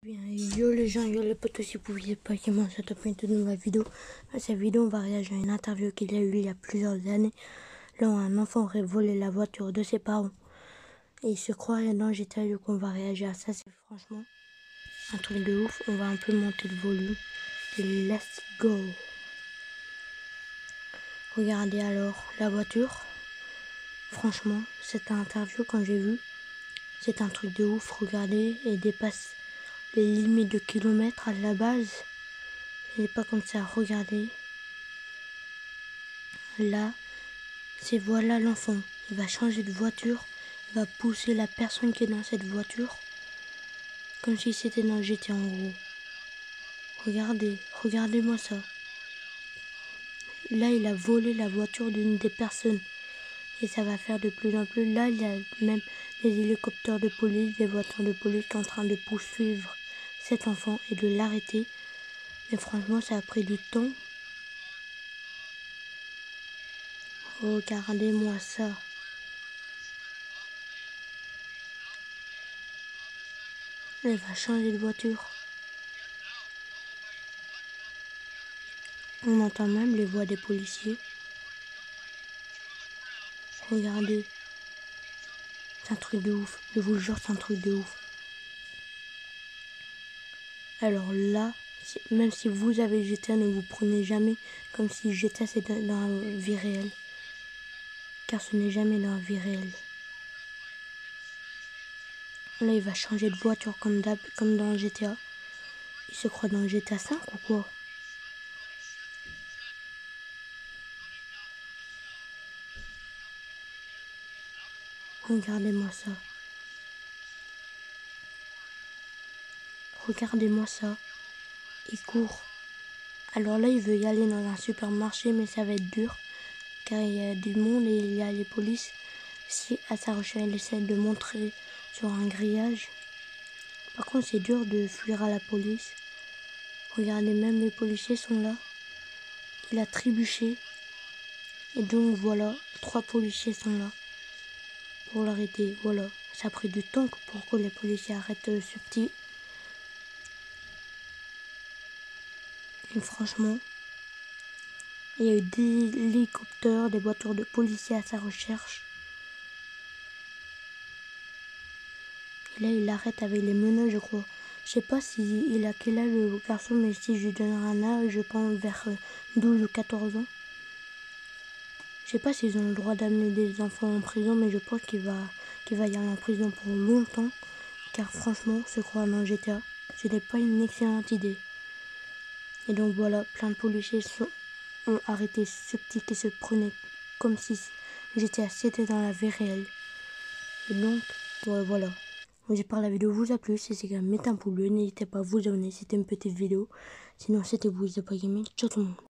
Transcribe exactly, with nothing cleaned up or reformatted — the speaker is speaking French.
Bien, yo les gens, yo les potes, si vous pouviez pas comment ça tape une toute nouvelle vidéo. Dans cette vidéo, on va réagir à une interview qu'il y a eu il y a plusieurs années. Là où un enfant aurait volé la voiture de ses parents. Et il se croirait dans G T A, donc on va réagir à ça. C'est franchement un truc de ouf. On va un peu monter le volume. Et let's go. Regardez alors la voiture. Franchement, cette interview, quand j'ai vu, c'est un truc de ouf. Regardez, elle dépasse les limites de kilomètres à la base. Il n'est pas comme ça, regardez. Là, c'est voilà l'enfant. Il va changer de voiture. Il va pousser la personne qui est dans cette voiture. Comme si c'était dans G T A en gros. Regardez, regardez-moi ça. Là, il a volé la voiture d'une des personnes. Et ça va faire de plus en plus. Là, il y a même des hélicoptères de police, des voitures de police qui sont en train de poursuivre cet enfant et de l'arrêter. Mais franchement, ça a pris du temps. Regardez-moi ça. Elle va changer de voiture. On entend même les voix des policiers. Regardez. C'est un truc de ouf. Je vous jure, c'est un truc de ouf. Alors là, même si vous avez G T A, ne vous prenez jamais comme si G T A c'était dans la vie réelle. Car ce n'est jamais dans la vie réelle. Là, il va changer de voiture comme d'hab, comme dans G T A. Il se croit dans G T A cinq ou quoi? Regardez-moi ça. Regardez-moi ça. Il court. Alors là, il veut y aller dans un supermarché, mais ça va être dur. Car il y a du monde et il y a les polices. Si à sa recherche, elle essaie de montrer sur un grillage. Par contre, c'est dur de fuir à la police. Regardez, même les policiers sont là. Il a trébuché. Et donc voilà, trois policiers sont là pour l'arrêter. Voilà, ça a pris du temps pour que les policiers arrêtent ce petit. Et franchement, il y a eu des hélicoptères, des voitures de policiers à sa recherche. Et là, il l'arrête avec les menottes, je crois. Je sais pas si il a quel âge le garçon, mais si je lui donnerai un âge, je pense vers douze ou quatorze ans. Je sais pas s'ils ont le droit d'amener des enfants en prison, mais je pense qu'il va, qu'il va y aller en prison pour longtemps. Car franchement, se croire dans G T A, ce n'est pas une excellente idée. Et donc voilà, plein de policiers sont, ont arrêté ce petit qui se prenait comme si G T A c'était dans la vie réelle. Et donc, ouais, voilà. J'espère que la vidéo vous a plu. Si c'est le cas, mettez un pouce bleu. N'hésitez pas à vous abonner. C'était une petite vidéo. Sinon, c'était vous, The Pokémon. Ciao tout le monde.